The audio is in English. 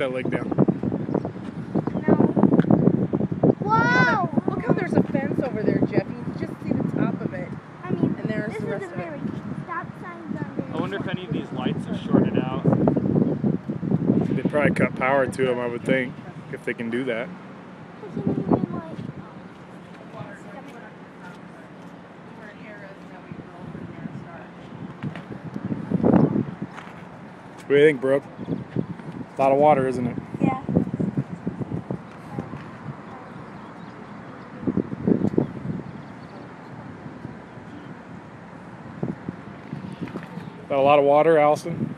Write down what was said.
that leg down. No. Whoa! Look how there's a fence over there, Jeff. You can just see the top of it. I mean, and there's this the rest is a of it. very stop signs on there. I wonder if any of these lights are shorted out. They probably cut power to them, I would think, if they can do that. What do you think, Brooke? A lot of water, isn't it? Yeah. Is that a lot of water, Allison?